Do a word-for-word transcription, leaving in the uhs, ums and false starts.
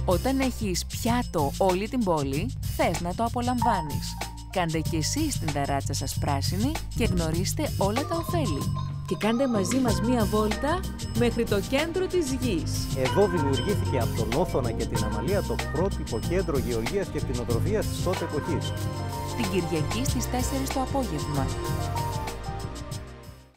Όταν έχεις πιάτο όλη την πόλη, θες να το απολαμβάνεις. Κάντε κι εσείς την ταράτσα σας πράσινη και γνωρίστε όλα τα ωφέλη. Και κάντε μαζί μας μία βόλτα μέχρι το κέντρο της γης. Εδώ δημιουργήθηκε από τον Όθωνα και την Αμαλία το πρότυπο κέντρο γεωργίας και κτηνοτροφίας της τότε εποχής. Την Κυριακή στις τέσσερις το απόγευμα.